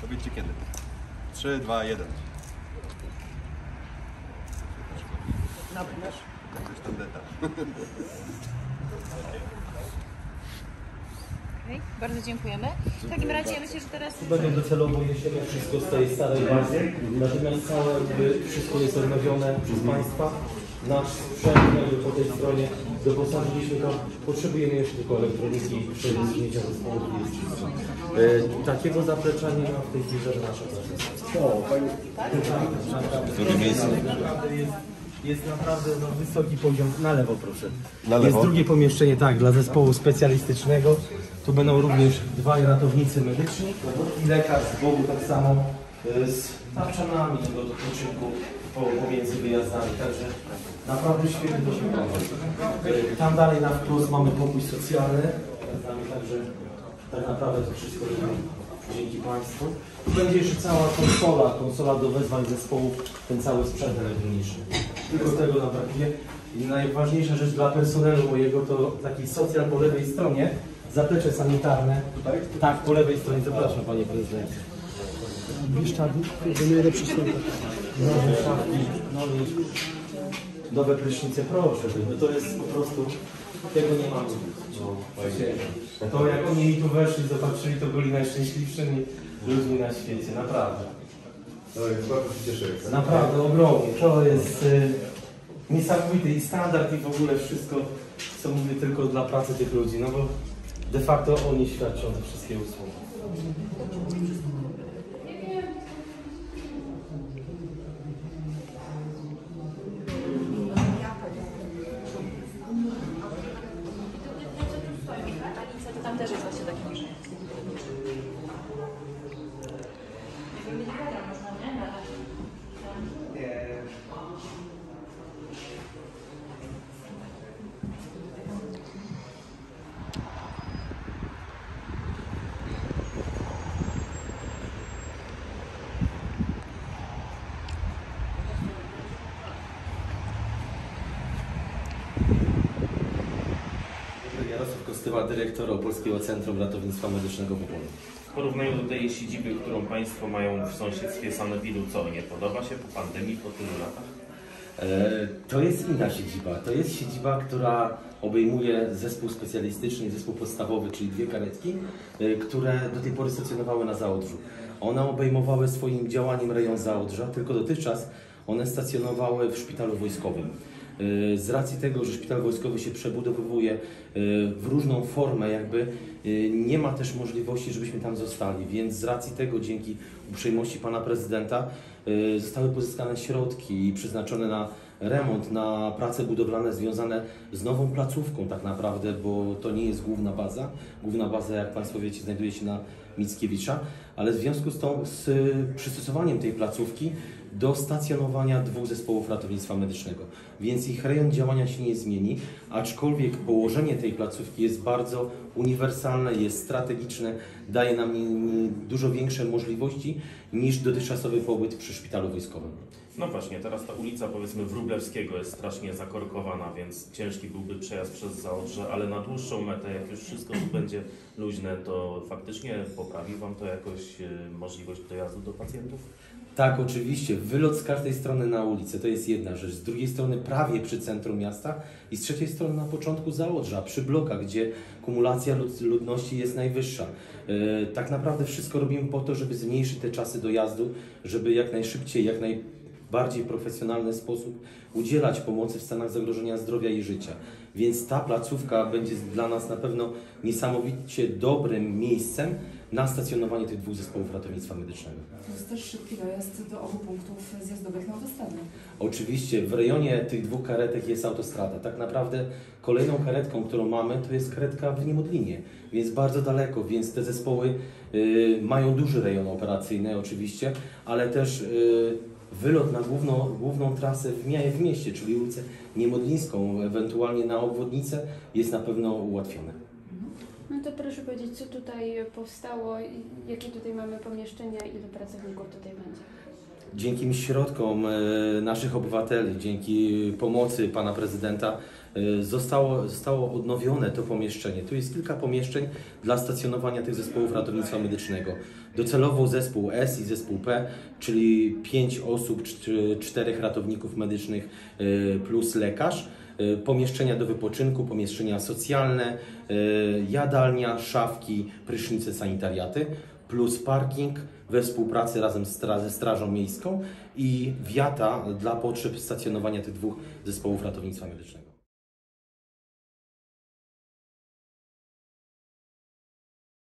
Powiedzcie kiedy. 3, 2, 1. Napinasz? Coś tam deta. Okay, bardzo dziękujemy. W takim razie ja myślę, że teraz... Będą docelowo jesienią wszystko z tej starej bazy, natomiast całe wszystko jest odnowione przez Państwa. Nasz sprzęt po tej stronie doposażyliśmy to. Potrzebujemy jeszcze tylko elektroniki i przejęcia zespołu. Takiego zaplecza nie ma w tej chwili żadna nasza praca. Drugie miejsce. Jest naprawdę wysoki poziom. Na lewo proszę. Na lewo. Jest drugie pomieszczenie, tak, dla zespołu specjalistycznego. Tu będą również dwaj ratownicy medyczni i lekarz z boku tak samo z tarczanami do odpoczynku pomiędzy wyjazdami. Także naprawdę świetnie to się wygląda. Tam dalej na wprost mamy pokój socjalny. Także tak naprawdę to wszystko dzięki Państwu. Tu będzie jeszcze cała konsola do wezwań zespołów, ten cały sprzęt elektroniczny. Tylko tego nam brakuje. I najważniejsza rzecz dla personelu mojego to taki socjal po lewej stronie, zaplecze sanitarne. Tutaj? Tak, po lewej stronie. Zapraszam Panie Prezydencie. Bieszczady, to najlepszy sąd. Nowe szafki, nowe prysznice, proszę. To jest po prostu, tego nie mamy. To jak oni tu weszli, zobaczyli, to byli najszczęśliwszymi ludźmi na świecie, naprawdę. No jest bardzo się cieszę. Naprawdę ogromnie. To jest niesamowity i standard i w ogóle wszystko, co mówię, tylko dla pracy tych ludzi, no bo de facto oni świadczą te wszystkie usługi. To tam też jest właśnie taki może. Jarosław Kostyła, dyrektor Opolskiego Centrum Ratownictwa Medycznego w Opolu. W porównaniu do tej siedziby, którą Państwo mają w sąsiedztwie Sanepidu, co nie podoba się po pandemii, po tylu latach? To jest inna siedziba. To jest siedziba, która obejmuje zespół specjalistyczny, zespół podstawowy, czyli dwie karetki, które do tej pory stacjonowały na Zaodrzu. One obejmowały swoim działaniem rejon Zaodrza, tylko dotychczas one stacjonowały w szpitalu wojskowym. Z racji tego, że szpital wojskowy się przebudowywuje w różną formę, jakby nie ma też możliwości, żebyśmy tam zostali, więc z racji tego, dzięki uprzejmości Pana Prezydenta, zostały pozyskane środki przeznaczone na remont, na prace budowlane związane z nową placówką tak naprawdę, bo to nie jest główna baza. Główna baza, jak Państwo wiecie, znajduje się na Mickiewicza, ale w związku z przystosowaniem tej placówki do stacjonowania dwóch zespołów ratownictwa medycznego. Więc ich rejon działania się nie zmieni, aczkolwiek położenie tej placówki jest bardzo uniwersalne, jest strategiczne, daje nam dużo większe możliwości niż dotychczasowy pobyt przy szpitalu wojskowym. No właśnie, teraz ta ulica, powiedzmy, Wróblewskiego jest strasznie zakorkowana, więc ciężki byłby przejazd przez Zaodrze, ale na dłuższą metę, jak już wszystko tu będzie luźne, to faktycznie poprawi Wam to jakoś możliwość dojazdu do pacjentów? Tak, oczywiście. Wylot z każdej strony na ulicę to jest jedna rzecz. Z drugiej strony prawie przy centrum miasta i z trzeciej strony na początku Zaodrza, przy blokach, gdzie kumulacja ludności jest najwyższa. Tak naprawdę wszystko robimy po to, żeby zmniejszyć te czasy dojazdu, żeby jak najszybciej, jak najbardziej profesjonalny sposób udzielać pomocy w stanach zagrożenia zdrowia i życia. Więc ta placówka będzie dla nas na pewno niesamowicie dobrym miejscem na stacjonowanie tych dwóch zespołów ratownictwa medycznego. To jest też szybki dojazd do obu punktów zjazdowych na autostradę. Oczywiście w rejonie tych dwóch karetek jest autostrada. Tak naprawdę kolejną karetką, którą mamy, to jest karetka w Niemodlinie, więc bardzo daleko, więc te zespoły mają duży rejon operacyjny oczywiście, ale też wylot na główną trasę w mieście, czyli ulicę Niemodlińską, ewentualnie na obwodnicę, jest na pewno ułatwione. No to proszę powiedzieć, co tutaj powstało, jakie tutaj mamy pomieszczenia, ilu pracowników tutaj będzie? dzięki środkom naszych obywateli, dzięki pomocy pana prezydenta zostało odnowione to pomieszczenie. Tu jest kilka pomieszczeń dla stacjonowania tych zespołów ratownictwa medycznego. Docelowo zespół S i zespół P, czyli 5 osób, 4 ratowników medycznych plus lekarz. Pomieszczenia do wypoczynku, pomieszczenia socjalne, jadalnia, szafki, prysznice, sanitariaty, plus parking we współpracy razem ze Strażą Miejską i wiata dla potrzeb stacjonowania tych 2 zespołów ratownictwa medycznego.